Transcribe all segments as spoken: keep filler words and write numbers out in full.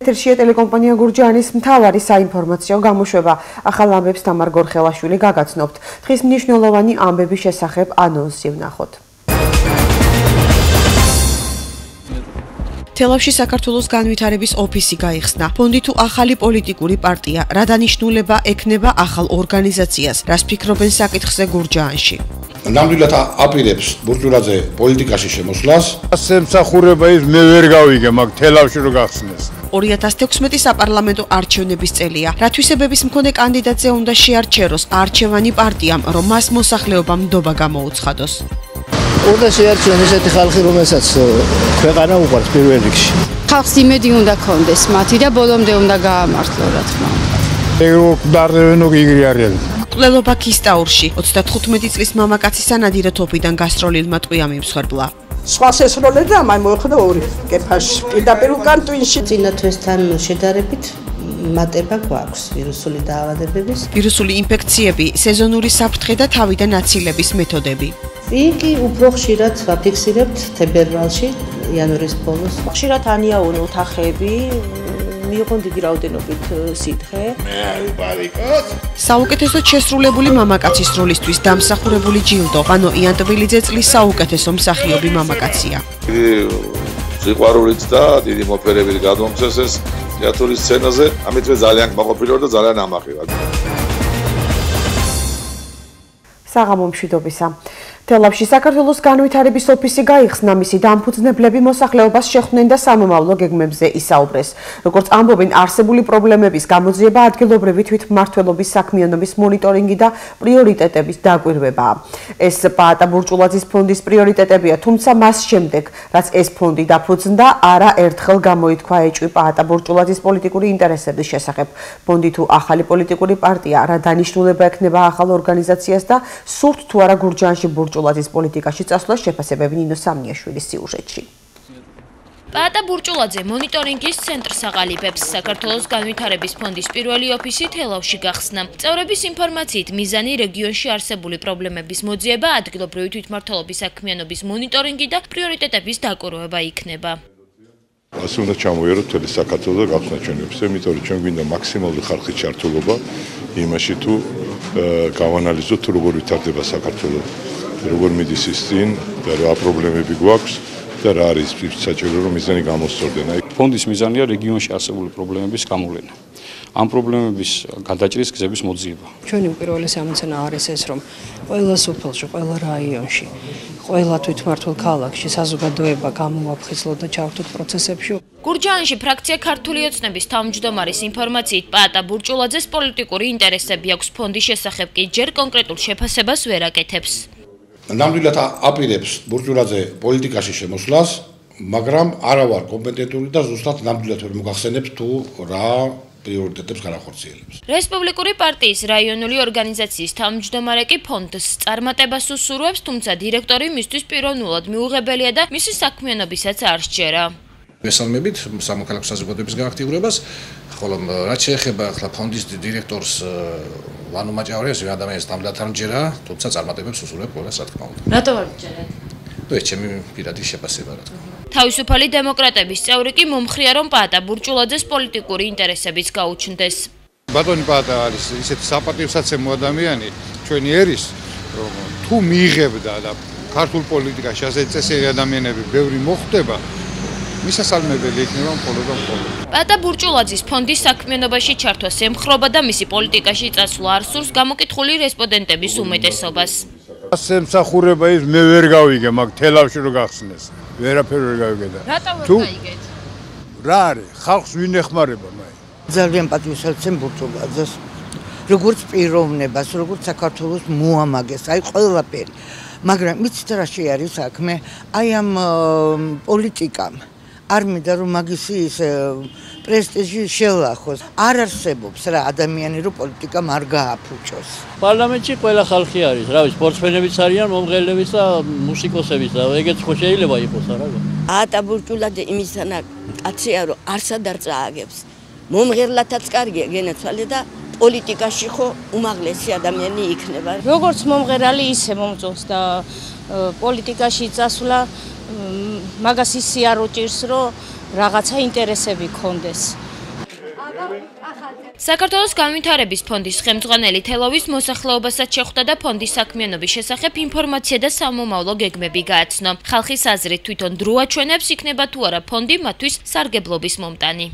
ეთერშია ტელეკომპანია გურჯაანის მთავარი საინფორმაციო გამოშვება. ახალ ამბებს თამარ გორხელაშვილი გაგაცნობთ. დღის მნიშვნელოვანი ამბების შესახებ ანონსი ვნახოთ. თელავში საქართველოს განვითარების ოფისი გაიხსნა. ფონდი თუ ახალი პოლიტიკური პარტია, რა დანიშნულება ექნება ახალ ორგანიზაციას, რას ფიქრობენ საკითხზე გურჯაანში. ნამდვილად აპირებს ბურჯულაძე პოლიტიკაში შემოსვლას. სამსახურება ის მე ვერ გავიგე, მაგ თელავში რო გახსნეს. ორი ათას თექვსმეტი საპარლამენტო არჩევნების წელია. რა თვისებების მქონე კანდიდატზე უნდა შეარჩეროს არჩევანი პარტიამ, რომ მას მოსახლეობამ ნდობა გამოუცხადოს. უნდა შეარჩიონ ესეთი ხალხი, რომელსაც ქვეყანა უყვარს პირველ რიგში. ხალხს იმედი უნდა ქონდეს მათი და ბოლომდე უნდა გაამართლოს, რა თქმა უნდა. ეგ დარდევენო იგრი არიან. მკვლელობა ქისტაურში ოცდათოთხმეტი წლის მამაკაცის ანადირა თოფიდან გასტროლილმა ტყვია მიმსხვერპლა. სხვა შესრულები და მაი მოეხდა ორი კეფაში. პირდაპირ უკან ტვინში წინა თვესთან შედარებით მატება გვაქვს ვირუსული დაავადებების. ვირუსული ინფექციები, სეზონური საფრთხე და თავიდან აცილების მეთოდები. იგი უფრო ხშირად ვაფიქსირებთ თებერვალში, იანვრის ბოლოს. ხშირად ანიაონ ოთახები, მიიღონ დიდი რაოდენობით სითხე. საუკეთესო შესრულებული მამაკაცის როლისთვის დამსახურებული ჯილდო. ვანო იანტვილიძე წლის საუკეთესო მსახიობი მამაკაცია. სიყვარულით და დიდი მოფერებით გადმომცეს ეს თეატრის სცენაზე. ამით მე ძალიან გმაყოფილი ვარ და ძალიან ამაყი ვარ. საღამო მშვიდობისა. თელავში საქართველოს განვითარების ოფისი გაიხსნა. მისი დამფუძნებლები მოსახლეობას შეხვდნენ და სამომავლო გეგმებზე ისაუბრეს. როგორც ამბობენ, არსებული პრობლემების გამოძიება ადგილობრივი თვითმმართველობის საქმიანობის მონიტორინგი და პრიორიტეტების დაკვირვებაა. ეს პაატა ბურჭულაძის ფონდის პრიორიტეტებია, თუმცა მას შემდეგ, რაც ეს ფონდი დაფუძნდა, არა ერთხელ გამოითქვა ეჭვი პაატა ბურჭულაძის პოლიტიკური ინტერესების შესახებ. ფონდი თუ ახალი პოლიტიკური პარტია, რა დანიშნულება ექნება ახალ ორგანიზაციას და სურთ თუ არა გურჯაანში ბურჭულაძის პოლიტიკაში წასვლას შეფასებები ნინო სამნიაშვილის სიუჟეტში. პაატა ბურჭულაძე მონიტორინგის ცენტრს აყალიბებს. საქართველოს განვითარების ფონდის პირველი ოფისი თელავში გახსნა. წევრების ინფორმაციით, მიზანი რეგიონში არსებული პრობლემების მოძიება, ადგილობრივი თვითმმართველობის საქმიანობის მონიტორინგი და პრიორიტეტების დაკვირვება იქნება. ასე უნდა ჩამოიაროთ მთელი საქართველო და გახსნა ჩვენი ოფისი, იმიტომ რომ ჩვენ გვინდა მაქსიმალური ხალხის ჩართულობა იმაში თუ გავანალიზოთ თუ როგორ ვითარდება საქართველო, როგორ მიდის ის წინ და რა პრობლემები გვაქვს და რა არის საჭირო რომ მიზანი გამოსწორდნენ. ფონდის მიზანია რეგიონში არსებული პრობლემების გამოვლენა. ამ პრობლემების გადაჭრის გზების მოძიება. ჩვენი უპირველესი ამოცანა არის ეს, რომ ყველა სოფელში, ყველა რაიონში, ყველა თვითმმართველ ქალაქში საზოგადოება გამოვაფხიზლოთ და ჩავთვით პროცესებში. გურჯაანში ფრაქცია ქართული ოცნების თავმჯდომარის ინფორმაციით პაატა ბურჭულაძეს პოლიტიკური ინტერესები აქვს. ფონდის შესახებ კი ჯერ კონკრეტულ შეფასებას ვერ აკეთებს. ნამდვილად აპირებს ბურჭულაძე პოლიტიკაში შემოსვლას, მაგრამ არა ვარ კომპეტენტური და ზუსტად ნამდვილად ვერ მოგახსენებ თუ რა პრიორიტეტებს განახორციელებს. რესპუბლიკური პარტიის რაიონული ორგანიზაციის თავმჯდომარე კი ფონდს წარმატებას უსურვებს, თუმცა დირექტორი მისთვის პიროვნულად მიუღებელია და მისი საქმიანობისაც არ სჯერა. ვესალმებით სამოქალაქო საზოგადოების გააქტიურებას, ხოლო რაც შეეხება ახლა ფონდის დირექტორს ვანო მაჭავარიას, ვინ ადამიანს ნამდვილად არ მჯერა, თუმცა წარმატებებს უსურვებ ყველას, რა თქმა უნდა. რატო არ მჯერათ? ნუ ეს ჩემი პირადი შეფასება რა თქმა უნდა. თავისუფალი დემოკრატების წევრი კი მომხრია, რომ პაატა ბურჭულაძეს პოლიტიკური ინტერესებიც გაუჩნდეს. ბატონი პაატა არის ისეთი საპატიოსაცემო ადამიანი, ჩვენი ერის, რომ თუ მიიღებდა და ქართულ პოლიტიკაში ასეთი წესიერი ადამიანები ბევრი მოხვდება, მისასალმებელი იქნება მხოლოდ და მხოლოდ. პაატა ბურჭულაძის ფონდის საქმიანობაში ჩართვას ემხრობა და მისი პოლიტიკაში წასვლა არ სურს გამოკითხული რესპონდენტების უმეტესობას. სამსახურება ის მე ვერ გავიგე, მაგ თელავში რო გახსნეს. ვერაფერ ვერ გავიგე და. რატო ვერ გაიგეთ? რა არის? ხალხს ვინ ეხმარება მაი? ძალიან პატივისცემ ბურჭულაძეს, როგორც პიროვნებას, როგორც საქართველოს მოამაგეს, აი ყველაფერი. მაგრამ იცით რა შეარის საქმე? აი ამ პოლიტიკამ არ მინდა რომ მაგისი ის პრესტიჟი შელახოს. არ არსებობს რა ადამიანი რომ პოლიტიკამ არ გააფუჭოს. პარლამენტში ყველა ხალხი არის, რავი, სპორტსმენებიც არიან, მომღერლებიც და მუსიკოსებიც და ეგეც ხო შეიძლება იყოს არა? პაატა ბურჭულაძე იმისანა კაცია რომ არსად არ წააგებს. მომღერლათაც კარგია გენაცვალე და პოლიტიკაში ხო უმაღლესი ადამიანი იქნება. როგორც მომღერალი ისე მომწონს და პოლიტიკაში წასვლა მაგას ისე არ უჭირს რომ რაღაცა ინტერესები ქონდეს. საქართველოს განვითარების ფონდის ხელმძღვანელი თელავის მოსახლეობასაც შეხვდა და ფონდის საქმიანობის შესახებ ინფორმაცია და სამომავლო გეგმები გააცნო. ხალხის აზრით თვითონ დრო აჩვენებს იქნება თუ არა ფონდი მათთვის სარგებლობის მომტანი.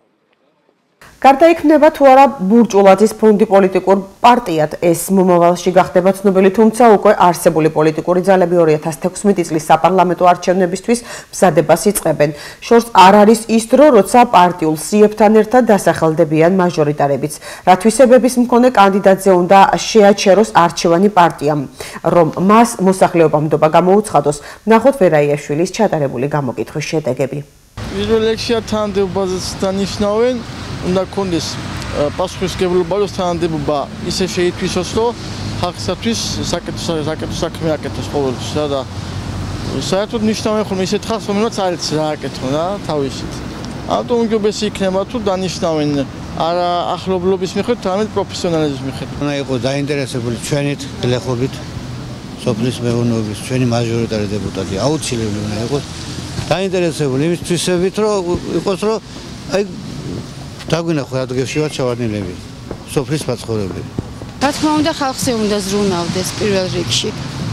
გარდა იქნება თუ არა ბურჭულაძის ფონდი პოლიტიკურ პარტიად, ეს მომავალში გახდება ცნობილი, თუმცა უკვე არსებული პოლიტიკური ძალები ორი ათას თექვსმეტი წლის საპარლამენტო არჩევნებისთვის მზადებას იწყებენ. შორს არ არის ის დრო, როცა პარტიულ სიებთან ერთად დასახელდებიან მაჟორიტარებიც. რა თვისებების მქონე კანდიდატზე უნდა შეაჩეროს არჩევანი პარტიამ, რომ მას მოსახლეობამდობა გამოუცხადოს. ნახოთ ვერაიაშვილის ჩატარებული გამოკითხვის შედეგები. პირველ რიგში თანამდებობაზეც დანიშნავენ უნდა კონდეს პასუხისმგებლობა, რომ თანამდებობა ისე შეითვისოს, რომ ხალხისათვის საკეთო საკეთო საქმე აკეთოს ყოველთვის და საერთოდ ნიშნავენ ხოლმე ისეთ ხალხს, რომელსაც არ იცის რა აკეთონ რა თავისით. ამიტომ უგებესი იქნება თუ დანიშნავენ არა ახლობლობის მიხედვით, არამედ პროფესიონალიზმის მიხედვით. უნდა იყოს დაინტერესებული ჩვენით, გლეხობით, სოფლის მეურნეობის, ჩვენი მაჟორიტარი დეპუტატი აუცილებლად უნდა იყოს დაინტერესებული იმის თვისებით, რომ იყოს რომ აი დაგვინახო ადგილში ვარ ჩავარდნილები, სოფლის მაცხოვრებელი. რა თქმა უნდა, ხალხზე უნდა ზრუნავდეს პირველ რიგში.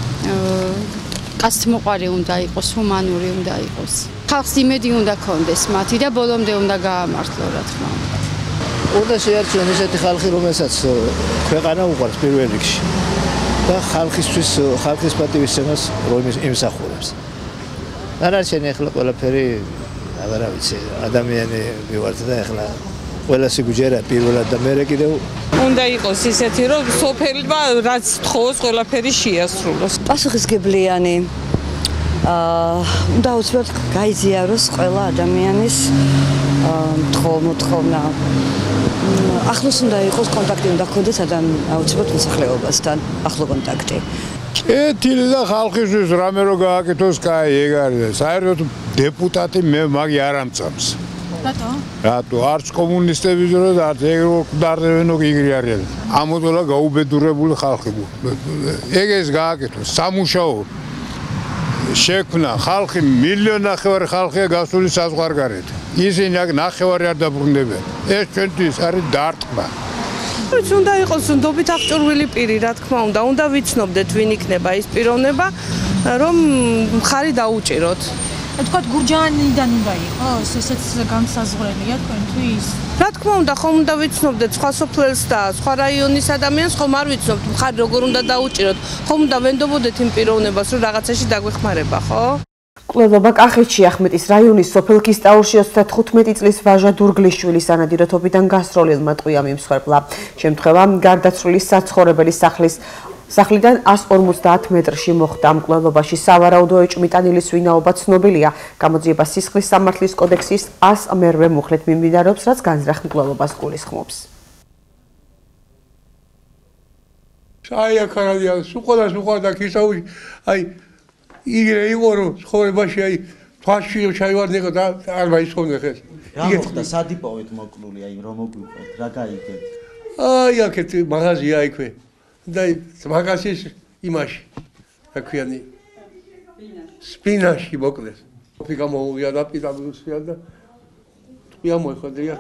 კაცთმოყვარე უნდა იყოს, ჰუმანური უნდა იყოს. ხალხს იმედი უნდა ქონდეს მათი და ბოლომდე უნდა გაამართლო, რა თქმა უნდა. უნდა შეარჩიონ ესეთი ხალხი, რომელსაც ქვეყანა უყვარს პირველ რიგში და ხალხისთვის, ხალხის პატივისცემას რომ იმსახურებს. დანარჩენი ახლა ყველაფერი აღარა ვიცი, ადამიანი მივართ და ახლა ყველა სიგუჯერა პირველად და მერე კიდევ უნდა იყოს ისეთი, რომ სოფელმა რაც თხოვოს ყველაფერი შეასრულოს. პასუხისმგებლიანი აა უნდა უცბად გაიზიაროს ყველა ადამიანის მოთხოვნა. ახლოს უნდა იყოს კონტაქტი, უნდა ჰქონდეს აუცილებლად მოსახლეობასთან ახლო კონტაქტი. ეთილი და ხალხისთვის რამე რო გააკეთოს, კაი, ეგ არის. საერთოდ დეპუტატი მე მაგი არ ამწამს. რატო? რატო? არც კომუნისტების დროს, არც ეგ რო გვდარდებენო იგრი არიან. ამოდოლა გაუბედურებული ხალხი. ეგ ეს გააკეთოს, სამუშაო შექმნა, ხალხი მილიონ ნახევარი ხალხია გასული საზღვარგარეთ. ისინი აქ ნახევარი არ დაბრუნდებიან. ეს ჩვენთვის არის დარტყმა. ვიც უნდა იყოს ნდობით აღჭურვილი პირი, რა თქმა უნდა, უნდა ვიცნობდეთ ვინ იქნება ის პიროვნება, რომ მხარი დაუჭიროთ. თქვათ გურჯაანიდან უნდა იყოს, ესეც განსაზღვრელია თქვენთვის? რა თქმა უნდა, ხომ უნდა ვიცნობდეთ სხვა სოფლელს და სხვა რაიონის ადამიანს, ხომ არ ვიცნობთ მხარი როგორ უნდა დაუჭიროთ, ხომ უნდა ვენდობოდეთ იმ პიროვნებას, რომ რაღაცაში დაგვეხმარება, ხო? კვლევა კახეთში ახმეტის რაიონის სოფელ ქისტაურში ოცდათხუთმეტი წლის ვაჟა დურგლიშვილის ანადიროთობიდან გასროლილმა ტყვია მიმსხვერპლა. შემთხვევა გარდაცვლილი საცხოვრებელი სახლის სახლიდან ასს ორმოცდაათ მეტრში მოხდა. ამ კვლევაში სავარაუდო ეჭვმიტანილის ვინაობა ცნობილია. გამოძიება სისხლის სამართლის კოდექსის ასს მერვე მუხლით მიმდინარეობს, რაც განზრახ მკვლელობას გულისხმობს. აი აქ არადია, სუყოდა სუყოდა ქისტაურში, აი იგრე იყო რომ ცხოვრებაში აი თვაში ჩაივარდნიყო და არ მაისხონდე ხეს. რა მოხდა სადიპოვეთ მოკლული აი რომ მოგვიყვეთ რა გაიგეთ? აი აქეთ მაღაზია იქვე. და მაგასის იმაში რა ქვიანი სპინაში მოკლეს. ფი გამოვია და პიტაბუსია და ტყვია მოიხოდია.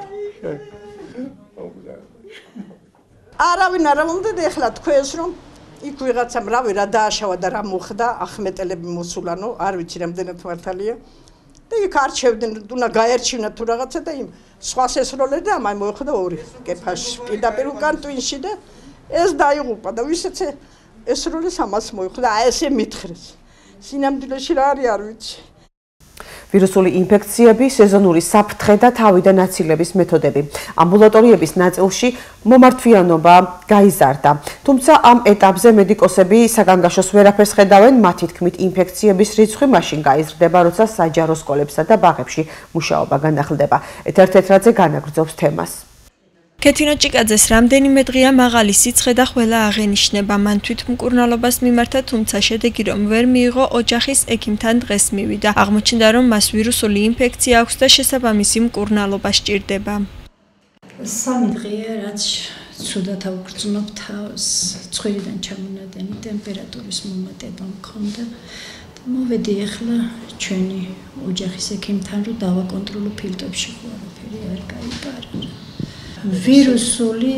არავინ არ უნდა ეხლა თქვენს რომ იქ ვიღაცამ რავი რა დააშავა და რა მოხდა ახმეტელები მოსულანო არ ვიცი რამდენად მართალია და იქ არჩევდნენ უნდა გაერჩინა თუ რაღაცა და იმ სხვა შესრულებდა ამაი მოხდა ორი კეფაში პირდაპირ უკან ტვინში და ეს დაიღუპა და ვისაც ეს როლის ამას მოხდა აი ესე მითხრეს სინამდვილეში რა არის არ ვიცი ვირუსული ინფექციები, სეზონური საფრთხე და თავიდან აცილების მეთოდები. ამბულატორიების ნაწილში მომართვიანობა გაიზარდა. თუმცა ამ ეტაპზე მედიკოსები საგანგაშოს ვერაფერს ხედავენ, მათი თქმით ინფექციების რიცხვი მაშინ გაიზრდება, როცა საჯარო სკოლებსა და ბაღებში მუშაობა განახლდება. ეთერ-თეტრაძე განაგრძობს თემას. კეთინო ჭიკაძეს რამდენიმე დღეა მაღალი სიცხე და ხველა აღენიშნება. მან თვითმკურნალობას მიმართა, თუმცა შედეგი რომ ვერ მიიღო, ოჯახის ექიმთან დღეს მივიდა. აღმოჩნდა, რომ მას ვირუსული ინფექცია აქვს და შესაბამისი მკურნალობა სჭირდება. სამი დღეა, რაც ცუდად ავგრძნობ თავს, ცხვირიდან ჩამონადენი ტემპერატურის მომატება მქონდა. მოვედი ახლა ჩვენი ოჯახის ექიმთან, რომ დავაკონტროლო ფილტვებში, ხო არაფერი არ გაიპარა. ვირუსული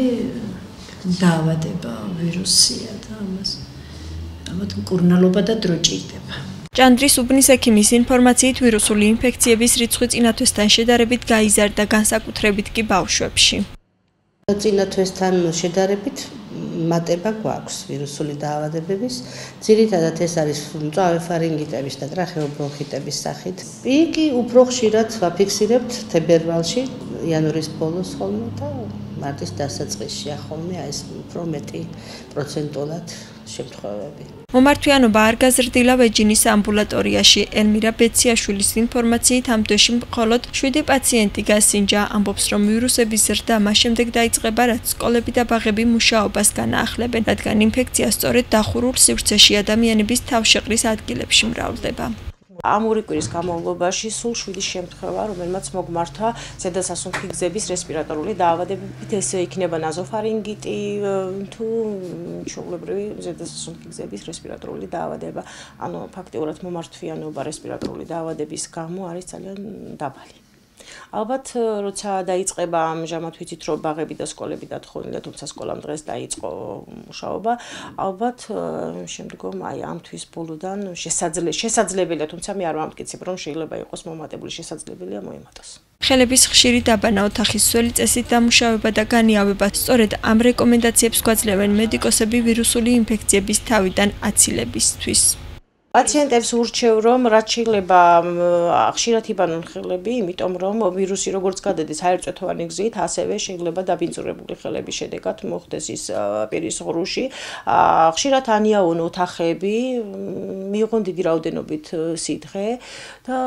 დაავადება, ვირუსია და ამას ამათ მკურნალობა და დრო ჭირდება. ჭანდრის უბნის ექიმის ინფორმაციით ვირუსული ინფექციების რიცხვი წინა თვესთან შედარებით გაიზარდა, განსაკუთრებით კი ბავშვებში. წინა თვესთან შედარებით მატება გვაქვს ვირუსული დაავადებების. ძირითადად ეს არის მწვავე ფარინგიტების და ტრახეობრონხიტების სახით. პიკი უფრო ხშირად ვაფიქსირებთ თებერვალში, იანვრის ბოლოს ხოლმე და მარტის დასაწყისშია ხოლმე ეს უფრო მეტი პროცენტულად შემთხვევები. მომართვიანობა არ გაზრდილა ვეჯინის ამბულატორიაში. ელმირა ბეციაშვილის ინფორმაციით ამ თვეში მხოლოდ შვიდი პაციენტი გასინჯა. ამბობს, რომ ვირუსების ზრდა მას შემდეგ დაიწყება, რაც სკოლები და ბაღები მუშაობას განაახლებენ, რადგან ინფექცია სწორედ დახურულ სივრცეში ადამიანების თავშეყრის ადგილებში მრავლდება. ამ ორი კვირის განმავლობაში სულ შვიდი შემთხვევა, რომელმაც მოგმართა ზედასასუნთქი გზების რესპირატორული დაავადებებით, ესე იქნება ნაზოფარინგიტი თუ ჩვეულებრივი ზედასასუნთქი გზების რესპირატორული დაავადება. ანუ ფაქტიურად მომართვიანობა რესპირატორული დაავადების გამო არის ძალიან დაბალი. ალბათ როცა დაიწყება ამჟამად ვიცით რომ ბაღები და სკოლები დათხოვნილია, თუმცა სკოლამ დღეს დაიწყო მუშაობა. ალბათ შემდგომ აი ამ თვის ბოლოდან შესაძლებელია, თუმცა მე არ ვამტკიცებ რომ შეიძლება იყოს მომატებული, შესაძლებელია მოემატოს. ხელების ხშირი დაბანა, ოთახის სველი წესით დამუშავება და განიავება. სწორედ ამ რეკომენდაციებს გვაძლევენ მედიკოსები ვირუსული ინფექციების თავიდან აცილებისთვის. პაციენტებს ურჩევ რომ რაც შეიძლება ხშირად იბანონ ხელები, იმიტომ რომ ვირუსი როგორც გადადის აერწვეთოვანი გზით, ასევე შეიძლება დაბინძურებული ხელების შედეგად მოხდეს ის პირის ღრუში. ხშირად ანიაონ ოთახები, მიიღონ დიდი რაოდენობით სითხე და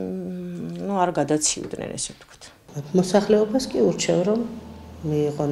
ნუ არ გადაციუდნენ ესე ვთქვათ. მოსახლეობას კი ურჩევ რომ მიიღონ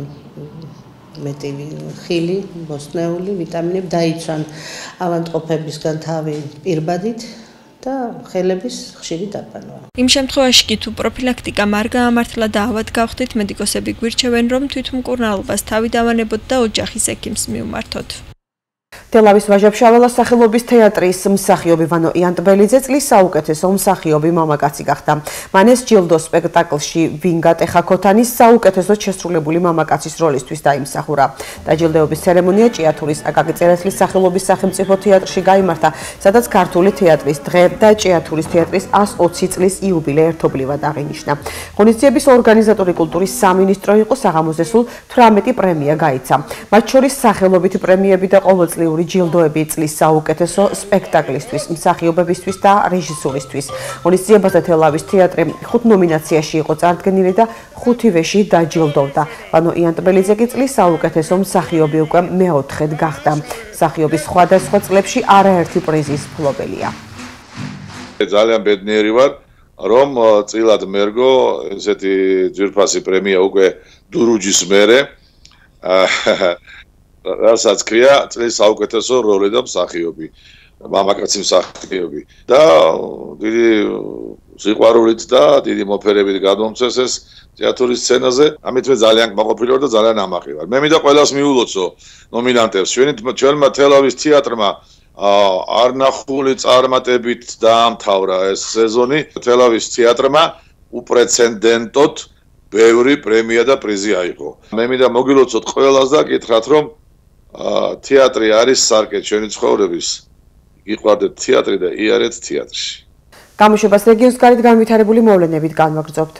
მეტი ხილი, მოსნეული, ვიტამინები დაიცვან ავადმყოფებისგან თავი პირბადით და ხელების ხშირი დაბანვა. იმ შემთხვევაში კი თუ პროფილაქტიკა არ გაამართლა და ავად გავხდით, მედიკოსები გვირჩევენ რომ თვითმკურნალობას თავი დავანებოთ და ოჯახის ექიმს მიუმართოთ. თელავის ვაჟა-ფშაველას სახელობის თეატრის მსახიობი ვანო იანტბელიძე წლის საუკეთესო მსახიობი მამაკაცი გახდა. მან ეს ჯილდო სპექტაკლში ვინ გატეხა ქოთანის საუკეთესოდ შესრულებული მამაკაცის როლისთვის დაიმსახურა. დაჯილდოების ცერემონია ჭიათურის აკაკი წერეთლის სახელობის სახელმწიფო თეატრში გაიმართა, სადაც ქართული თეატრის დღე და ჭიათურის თეატრის ას ოცი წლის იუბილე ერთობლივად აღინიშნა. ღონისძიების ორგანიზატორი კულტურის სამინისტრო იყო, საღამოზე სულ თვრამეტი პრემია გაიცა. მათ შორის სახელობითი პრემიები და ყოველწლიური ჯილდოები წლის საუკეთესო სპექტაკლისთვის, მსახიობებისთვის და რეჟისურისთვის. ღონისძიებაზე თელავის თეატრი ხუთ ნომინაციაში იყო წარდგენილი და ხუთივეში დაჯილდოვდა. ვანო იანტბელიძე კი წლის საუკეთესო მსახიობი უკვე მეოთხედ გახდა. მსახიობის სხვადასხვა წლებში არაერთი პრიზის მფლობელია. ძალიან ბედნიერი ვარ, რომ წილად მერგო ესეთი ძვირფასი პრემია უკვე დურუჯის მერე. რასაც ქვია წლის საუკეთესო როლი და მსახიობი, მამაკაცი მსახიობი და დიდი სიყვარულით და დიდი მოფერებით გადმომცეს ეს თეატრის სცენაზე. ამით მე ძალიან კმაყოფილი ვარ და ძალიან ამაყი ვარ. მე მინდა ყველას მიულოცო ნომინანტებს. ჩვენმა თელავის თეატრმა არნახული წარმატებით დაამთავრა ეს სეზონი. თელავის თეატრმა უპრეცედენტოდ ბევრი პრემია და პრიზი აიღო. მე მინდა მოგილოცოთ ყველას და გითხრათ რომ თეატრი არის სარკე ჩვენი ცხოვრების. გიყვარდეთ თეატრი და იარეთ თეატრში. გამოშვებას რეგიონის გარეთ განვითარებული მოვლენებით განვაგრძობთ.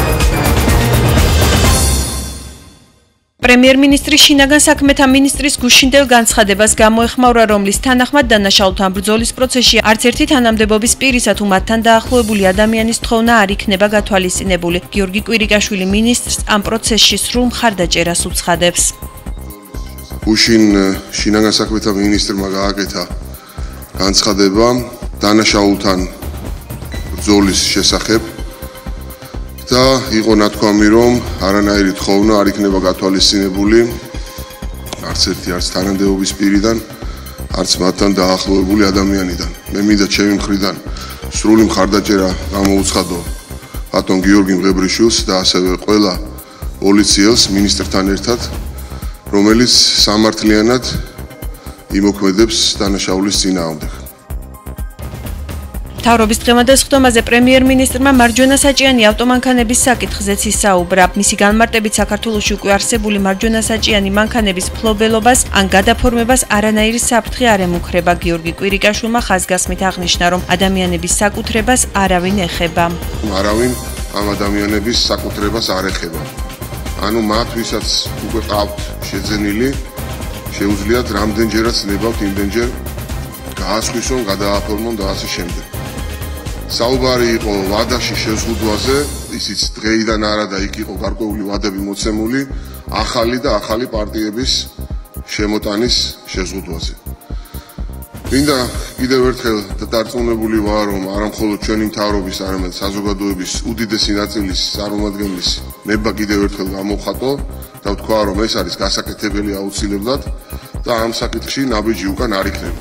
პრემიერ-მინისტრის შინაგან საქმეთა მინისტრის გუშინდელ განცხადებას გამოეხმაურა, რომლის თანახმად დანაშაულთან ბრძოლის პროცესში არც ერთი თანამდებობის პირისა თუ მათთან დაახლოებული ადამიანის თხოვნა არ იქნება გათვალისწინებული. გიორგი კვირიკაშვილი მინისტრს ამ პროცესში სრულ მხარდაჭერას უცხადებს. გუშინ შინაგან საქმეთა მინისტრმა გააკეთა განცხადება დანაშაულთან ბრძოლის შესახებ და იყო ნათქვამი, რომ არანაირი თხოვნა არ იქნება გათვალისწინებული არც ერთი არც თანამდებობის პირიდან, არც მათთან დაახლოებული ადამიანიდან. მე მინდა ჩემი მხრიდან სრული მხარდაჭერა გამოუცხადო ბატონ გიორგი მღებრიშვილს და ასევე ყველა პოლიციელს მინისტრთან ერთად, რომელიც სამართლიანად იმოქმედებს დანაშაულის წინააღმდეგ. მთავრობის დღევანდელ პრემიერ-მინისტრმა მარჯვენა საჭიანი ავტომანქანების საკითხზეც ისაუბრა. მისი განმარტებით საქართველოში უკვე არსებული მარჯვენა საჭიანი მანქანების ფლობელობას ან გადაფორმებას არანაირი საფრთხე არ ემუქრება. გიორგი კვირიკაშვილმა ხაზგასმით აღნიშნა, რომ ადამიანების საკუთრებას არავინ ეხება. არავინ ამ ადამიანების საკუთრებას არ ეხება. ანუ მათ, ვისაც უკვე ყავთ შეძენილი, შეუძლიათ რამდენჯერაც ნებავთ იმდენჯერ გაასხვისონ, გადააფორმონ და ასე შემდეგ. საუბარი იყო ვადაში შეზღუდვაზე, ისიც დღეიდან არა და იქ იყო გარკვეული ვადები მოცემული, ახალი და ახალი პარტიების შემოტანის შეზღუდვაზე. მინდა კიდევ ერთხელ დარწმუნებული ვარ, რომ არა მხოლოდ ჩვენი მთავრობის, არამედ საზოგადოების უდიდესი ნაწილის წარმომადგენლის ნება კიდევ ერთხელ გამოვხატო და ვთქვა, რომ ეს არის გასაკეთებელი აუცილებლად და ამ საკითხში ნაბიჯი უკან არ იქნება.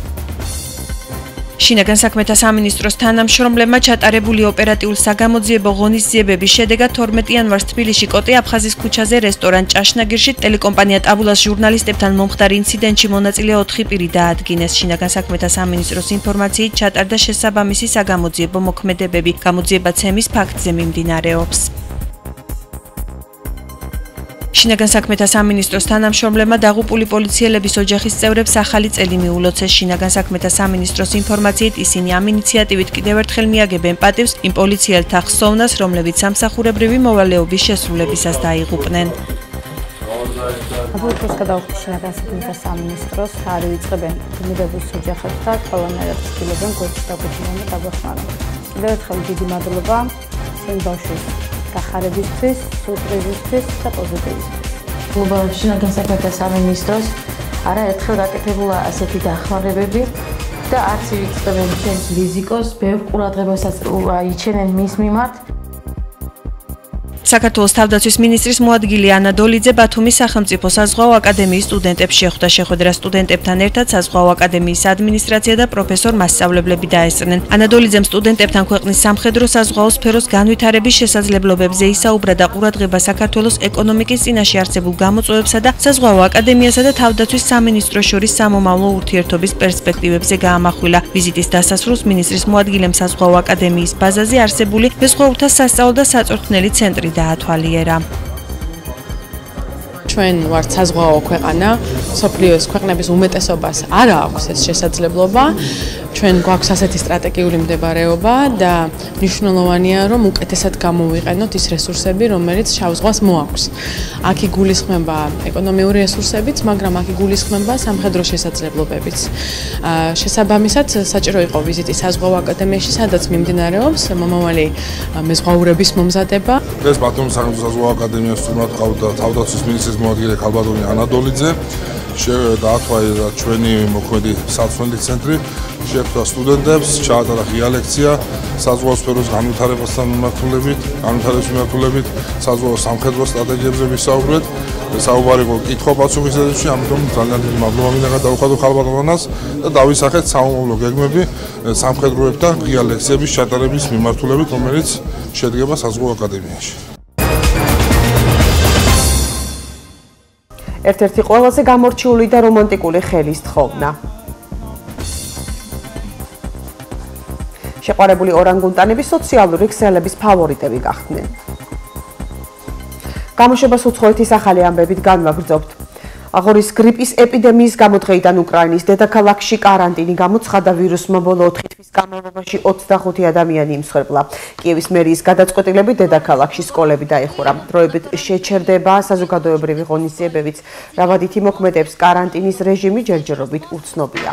შინაგან საქმეთა სამინისტროს თანამშრომლებმა ჩატარებული ოპერატიულ საგამოძიებო ღონისძიებების შედეგად თორმეტი იანვარს თბილისში კოტე აფხაზის ქუჩაზე რესტორან ჭაშნაგირში ტელეკომპანია ტაბულას ჟურნალისტებთან მომხდარ ინციდენტში მონაწილე ოთხი პირი დაადგინეს. შინაგან საქმეთა სამინისტროს ინფორმაციით ჩატარდა შესაბამისი საგამოძიებო მოქმედებები. გამოძიება ცემის ფაქტზე მიმდინარეობს. შინაგან საქმეთა სამინისტროს თანამშრომლებმა დაღუპული პოლიციელების ოჯახის წევრებს ახალი წელი მიულოცეს. შინაგან საქმეთა სამინისტროს ინფორმაციით ისინი ამ ინიციატივით კიდევ ერთხელ მიაგებენ პატივს იმ პოლიციელთა ხსოვნას, რომლებიც სამსახურებრივი მოვალეობის შესრულებისას დაიღუპნენ. აბოლოს გადავხდი შინაგან საქმეთა სამინისტროს არი ვიწყებენ ქმედების ოჯახებს და ყველანაირად ცდილობენ გვერდში დაგვიჩინონ და დაგვეხმარონ. კიდევ ერთხელ დიდი მადლობა ჩემ ბავშვის გახარებისთვის, სურპრიზისთვის და პოზიტივისთვის. გლობალურ შინაგან საქმეთა სამინისტროს არაერთხელ გაკეთებულა ასეთი დახმარებები და არც ივიწყებენ ჩემს რიზიკოს, ბევრ ყურადღებასაც აიჩენენ მის მიმართ. საქართველოს თავდაცვის მინისტრის მოადგილე ანა დოლიძე ბათუმის სახელმწიფო საზღვაო აკადემიის სტუდენტებს შეხვდა. შეხვედრა სტუდენტებთან ერთად საზღვაო აკადემიის ადმინისტრაცია და პროფესორ მასწავლებლები დაესწრნენ. ანა დოლიძემ სტუდენტებთან ქვეყნის სამხედრო საზღვაო სფეროს განვითარების შესაძლებლობებზე ისაუბრა და ყურადღება საქართველოს ეკონომიკის წინაშე არსებულ გამოწვევებსა და საზღვაო აკადემიასა და თავდაცვის სამინისტროს შორის სამომავლო ურთიერთობის პერსპექტივებზე გაამახვილა. ვიზიტის დასასრულს მინისტრის მოადგილემ საზღვაო აკადემიის ბაზაზე არსებული მეზღვაურთა სასწავლო და საწვრთნელი ცენტრი დაათვალიერა. ჩვენ ვართ საზღვაო ქვეყანა, სოფლიოს ქვეყნების უმეტესობას არ აქვს ეს შესაძლებლობა. ჩვენ გვაქვს ასეთი სტრატეგიული მდებარეობა და მნიშვნელოვანია, რომ უკეთესად გამოვიყენოთ ის რესურსები, რომელიც შავ ზღვას მოაქვს. აქ იგულისხმება ეკონომიური რესურსებიც, მაგრამ აქ იგულისხმება სამხედრო შესაძლებლობებიც. შესაბამისად, საჭირო იყო ვიზიტი საზღვაო აკადემიაში, სადაც მიმდინარეობს მომავალი მეზღვაურების მომზადება. ეს ბათუმის სახელმწიფო საზღვაო აკადემიას სტუმრად ყავდა თავდაცვის მინისტრის მოადგილე ქალბატონი ანა დოლიძე. დაათვალიერა ჩვენი მოქმედი საწვრთნელი ცენტრი, შეხვდა სტუდენტებს, ჩაატარა ღია ლექცია საზღვაო სფეროს განვითარებასთან მიმართულებით, განვითარების მიმართულებით, საზღვაო სამხედრო სტრატეგიებზე ვისაუბრეთ. საუბარი იყო კითხვა-პასუხის რეჟიმში, ამიტომ ძალიან დიდი მადლობა მინდა გადავუხადო ქალბატონს და დავისახეთ სამომავლო გეგმები სამხედროებთან ღია ლექციების ჩატარების მიმართულებით, რომელიც შედგება საზღვაო აკადემიაში. ერთ-ერთი ყველაზე გამორჩეული და რომანტიკული ხელის თხოვნა. შეყვარებული ორანგუტანები სოციალური ქსელების ფავორიტები გახდნენ. გამოშვებას უცხოეთის ახალი ამბებით განვაგრძობთ. აღორის გრიპის ეპიდემიის გამო დღეიდან უკრაინის დედაქალაქში კარანტინი გამოცხადა. ვირუსმა ბოლო ოთხი თვის განმავლობაში ოცდახუთი ადამიანი იმსხვერპლა. კიევის მერიის გადაწყვეტილებით დედაქალაქში სკოლები დაიხურა. დროებით შეჩერდება საზოგადოებრივი ღონისძიებებიც. მრავალითი მოქმედებს კარანტინის რეჟიმი ჯერჯერობით უცნობია.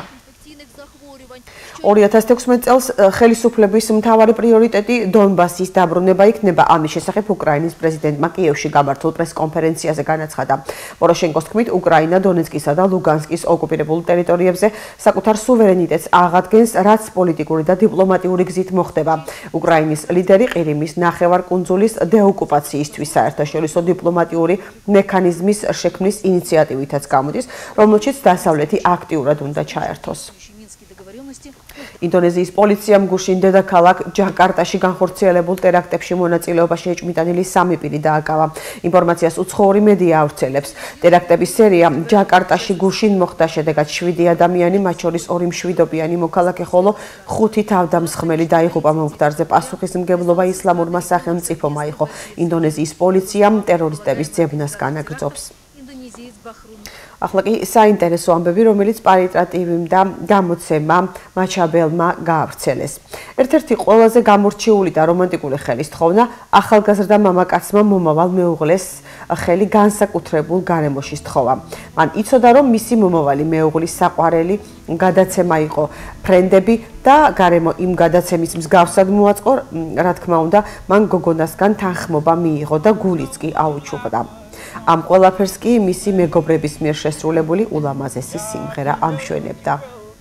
ორი ათას თექვსმეტ წელს ხელისუფლების მთავარი პრიორიტეტი დონბასის დაბრუნება იქნება. ამის შესახებ უკრაინის პრეზიდენტმა კიევში გამართულ პრესკონფერენციაზე განაცხადა. პოროშენკოს თქმით, უკრაინა დონეცკისა და ლუგანსკის ოკუპირებულ ტერიტორიებზე საკუთარ სუვერენიტეტს აღადგენს, რაც პოლიტიკური და დიპლომატიური გზით მოხდება. უკრაინის ლიდერი ყირიმის ნახევარკუნძულის დეოკუპაციისთვის საერთაშორისო დიპლომატიური მექანიზმის შექმნის ინიციატივითაც გამოდის, რომელშიც დასავლეთი აქტიურად უნდა ჩაერთოს. ინდონეზიის პოლიციამ გუშინ დედაქალაქ ჯაკარტაში განხორციელებულ ტერაქტებში მონაწილეობაში ეჭვმიტანილი სამი პირი დააკავა. ინფორმაციას უცხოური მედია ავრცელებს. ტერაქტების სერია ჯაკარტაში გუშინ მოხდა, შედეგად შვიდი ადამიანი, მათ შორის ორი მშვიდობიანი მოქალაქე, ხოლო ხუთი თავდამსხმელი დაიღუპა. მომხდარზე პასუხისმგებლობა ისლამურმა სახელმწიფომა იყო. ინდონეზიის პოლიციამ ტერორისტების ძებნას განაგრძობს. ახლა კი საინტერესო ამბები, რომელიც პარიტატივიმ და გამოცემა მაჩაბელმა გაავრცელეს. ერთ-ერთი ყველაზე გამორჩეული და რომანტიკული ხელისთხოვნა ახალგაზრდა მამაკაცმა მომავალ მეუღლეს ხელი განსაკუთრებულ გარემოში სთხოვა. მან იცოდა, რომ მისი მომავალი მეუღლის საყვარელი გადაცემა იყო ფრენდები და გარემო იმ გადაცემის მსგავსად მოაწყო, რა თქმა უნდა, მან გოგონასგან თანხმობა მიიღო და გულიც კი აუჩუქდა. ამ ყველაფერს კი მისი მეგობრების მიერ შესრულებული ულამაზესი სიმღერა ამშვენებდა.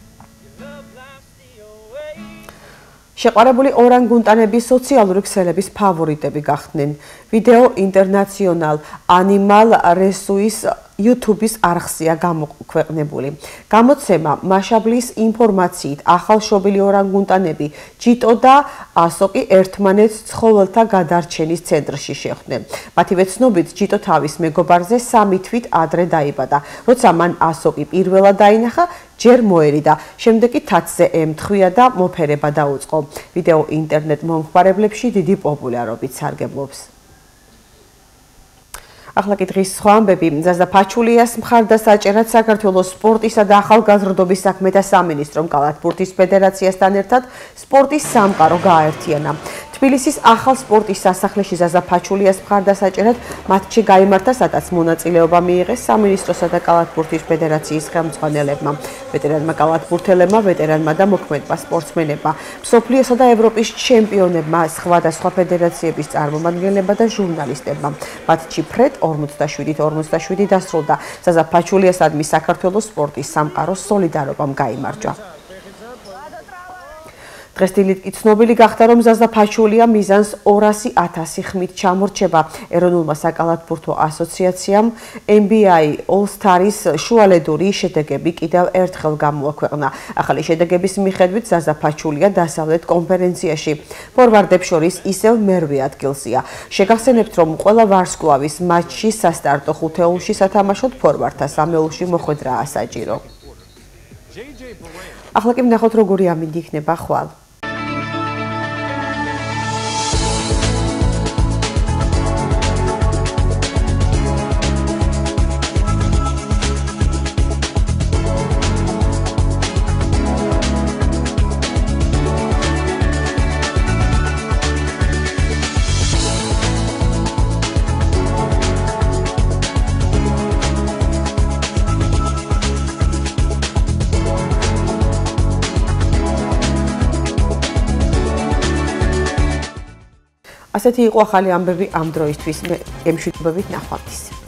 შეყვარებული ორანგუტანების სოციალური ქსელების ფავორიტები გახდნენ. ვიდეო ინტერნაციონალ ანიმალ რესუის YouTube-ის არხზეა გამოქვეყნებული. გამოცემა მაშაბლის ინფორმაციით ახალშობილი ორანგუტანები ჯიტო და ასოკი ერთმანეთს ცხოველთა გადარჩენის ცენტრში შეხვდნენ. მათივე ცნობით, ჯიტო თავის მეგობარზე სამი თვით ადრე დაიბადა. როცა მან ასოკი პირველად დაინახა, ჯერ მოერიდა, შემდეგ კი თათზე ემთხვია და მოფერება დაუწყო. ვიდეო ინტერნეტ მომხმარებლებში დიდი პოპულარობით სარგებლობს. ახლა კი დღის სხვა ამბები. ზაზა ფაჩულიას მხარდასაჭერად საქართველოს სპორტისა და ახალგაზრდობის საქმეთა სამინისტრომ კალათბურთის ფედერაციასთან ერთად სპორტის სამყარო გააერთიანა. თბილისის ახალ სპორტის სასახლეში ზაზა ფაჩულიას მხარდასაჭერად მატჩი გაიმართა, სადაც მონაწილეობა მიიღეს სამინისტროსა და კალათბურთის ფედერაციის ხელმძღვანელებმა, ვეტერანმა კალათბურთელებმა, ვეტერანმა და მოქმედმა სპორტსმენებმა, მსოფლიოსა და ევროპის ჩემპიონებმა, სხვადასხვა ფედერაციების წარმომადგენლებმა და ჟურნალისტებმა. მატჩი ფრედ ორმოცდაშვიდით ორმოცდაშვიდი დასრულდა. ზაზა ფაჩულიასადმი საქართველოს სპორტის სამყაროს სოლიდარობამ გაიმარჯვა. დღეს დილით კი ცნობილი გახდა, რომ ზაზა ფაჩულია მიზანს ორასი ათასი ხმით ჩამორჩება. ეროვნულმა საკალათბურთო ასოციაციამ ენ ბი აი All-Stars შუალედური შედეგები კიდევ ერთხელ გამოაქვეყნა. ახალი შედეგების მიხედვით ზაზა ფაჩულია დასავლეთ კონფერენციაში ფორვარდებს შორის ისევ მერვე ადგილზეა. შეგახსენებთ, რომ ყველა ვარსკვლავის მატჩში სასტარტო ხუთეულში სათამაშოდ ფორვარდთა სამეულში მოხვედრაა საჭირო. ახლა კი ვნახოთ, როგორი ამინდი იქნება ხვალ. ასეთი იყო ახალი ამბები ამ დროისთვის. მე გემშვიდობებით ნახვამდის.